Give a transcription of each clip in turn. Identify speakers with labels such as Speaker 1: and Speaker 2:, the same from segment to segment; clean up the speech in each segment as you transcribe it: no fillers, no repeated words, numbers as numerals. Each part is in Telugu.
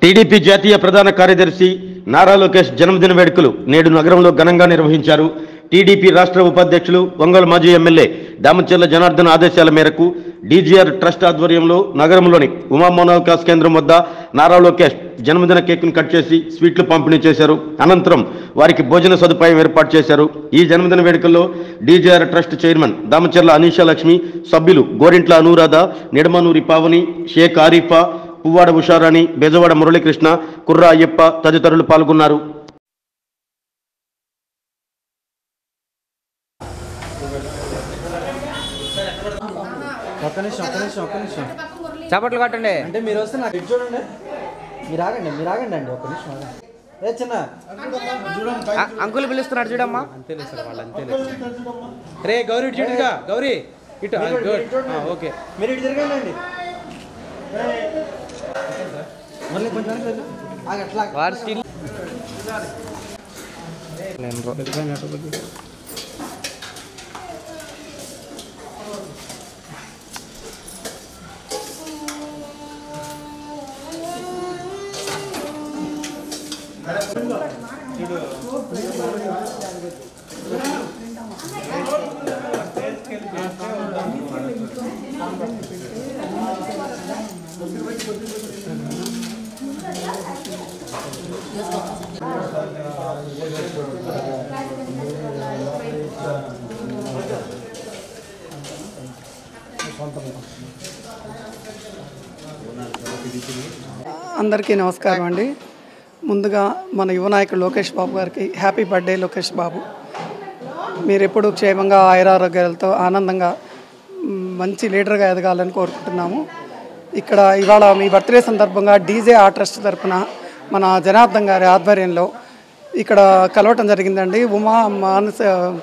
Speaker 1: టీడీపీ జాతీయ ప్రధాన కార్యదర్శి నారా లోకేష్ జన్మదిన వేడుకలు నేడు నగరంలో ఘనంగా నిర్వహించారు. టీడీపీ రాష్ట్ర ఉపాధ్యక్షులు ఒంగోలు మాజీ ఎమ్మెల్యే దామచర్ల జనార్దన్ ఆదేశాల మేరకు డీజీఆర్ ట్రస్ట్ ఆధ్వర్యంలో నగరంలోని ఉమా మనోవికాస కేంద్రం వద్ద నారా లోకేష్ జన్మదిన కేక్ను కట్ చేసి స్వీట్లు పంపిణీ చేశారు. అనంతరం వారికి భోజన సదుపాయం ఏర్పాటు చేశారు. ఈ జన్మదిన వేడుకల్లో DGR trust chairman Damacharla Anisha Lakshmi, సభ్యులు గోరింట్ల అనురాధ, నిడమనూరి పావని, షేక్ ఆరిఫా, పువ్వాడ ఉషారాణి, బెజవాడ మురళీకృష్ణ, కుర్రా అయ్యప్ప తదితరులు పాల్గొన్నారు.
Speaker 2: చప్పట్లు కొట్టండి.
Speaker 3: అంటే మీరు వస్తే నాకు ఇటు చూడండి. మీరు ఆగండి అండి ఒక్క నిమిషం. ఏ చిన్న
Speaker 2: అంకుల్ పిలుస్తున్నాడు చూడమ్మా.
Speaker 3: అంతేలే సార్, వాళ్ళు అంతేలే. రే గౌరీ ఇటు చూడుగా, గౌరీ ఇటు. ఓకే, మీరు ఇటు తిరగండి అండి. మళ్ళీ కొంచెం అట్లా
Speaker 2: వారు స్టిల్
Speaker 4: అందరికీ నమస్కారం అండి. ముందుగా మన యువ నాయకుడు లోకేష్ బాబు గారికి హ్యాపీ బర్త్డే. లోకేష్ బాబు, మీరు ఎప్పుడు క్షేమంగా ఆయురారోగ్యాలతో ఆనందంగా మంచి లీడర్గా ఎదగాలని కోరుకుంటున్నాము. ఇక్కడ ఇవాళ మీ బర్త్డే సందర్భంగా డీజీఆర్ ట్రస్ట్ తరఫున మన జనార్దన్ గారి ఆధ్వర్యంలో ఇక్కడ కలవటం జరిగిందండి ఉమా మానస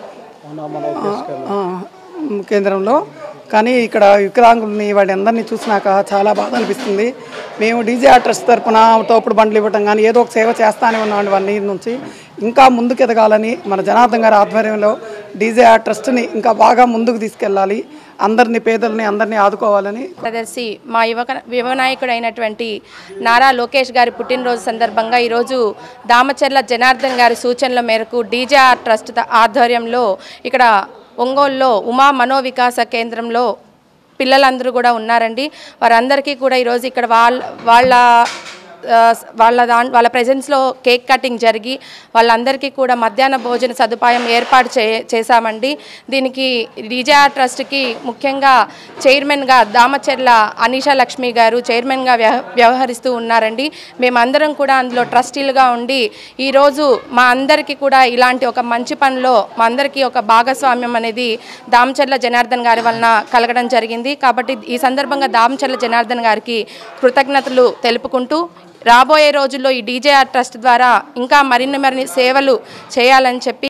Speaker 4: కేంద్రంలో. కానీ ఇక్కడ వికలాంగుల్ని వాళ్ళందరినీ చూసినాక చాలా బాధ అనిపిస్తుంది. మేము డీజీఆర్ ట్రస్ట్ తరఫున తోపుడు బండ్లు ఇవ్వటం కానీ ఏదో ఒక సేవ చేస్తానే ఉన్నామండి 1 year నుంచి. ఇంకా ముందుకు ఎదగాలని మన జనార్దన్ గారి ఆధ్వర్యంలో డీజీఆర్ ట్రస్ట్ని ఇంకా బాగా ముందుకు తీసుకెళ్ళాలి, అందరినీ పేదల్ని అందరినీ ఆదుకోవాలని.
Speaker 5: కార్యదర్శి మా యువ నాయకుడు అయినటువంటి నారా లోకేష్ గారి పుట్టినరోజు సందర్భంగా ఈరోజు దామచర్ల జనార్దన్ గారి సూచనల మేరకు డీజీఆర్ ట్రస్ట్ ఆధ్వర్యంలో ఇక్కడ ఒంగోలులో ఉమా మనోవికాస కేంద్రంలో పిల్లలందరూ కూడా ఉన్నారండి. వారందరికీ కూడా ఈరోజు ఇక్కడ వాళ్ళ ప్రెజెన్స్లో కేక్ కటింగ్ జరిగి వాళ్ళందరికీ కూడా మధ్యాహ్న భోజన సదుపాయం ఏర్పాటు చేశామండి. దీనికి డీజీఆర్ ట్రస్ట్కి ముఖ్యంగా చైర్మన్గా దామచర్ల అనీషా లక్ష్మి గారు చైర్మన్గా వ్యవహరిస్తూ ఉన్నారండి. మేమందరం కూడా అందులో ట్రస్టీలుగా ఉండి ఈరోజు మా అందరికీ కూడా ఇలాంటి ఒక మంచి పనిలో మా అందరికీ ఒక భాగస్వామ్యం అనేది దామచర్ల జనార్దన్ గారి వలన కలగడం జరిగింది. కాబట్టి ఈ సందర్భంగా దామచర్ల జనార్దన్ గారికి కృతజ్ఞతలు తెలుపుకుంటూ రాబోయే రోజుల్లో ఈ డీజీఆర్ ట్రస్ట్ ద్వారా ఇంకా మరిన్ని సేవలు చేయాలని చెప్పి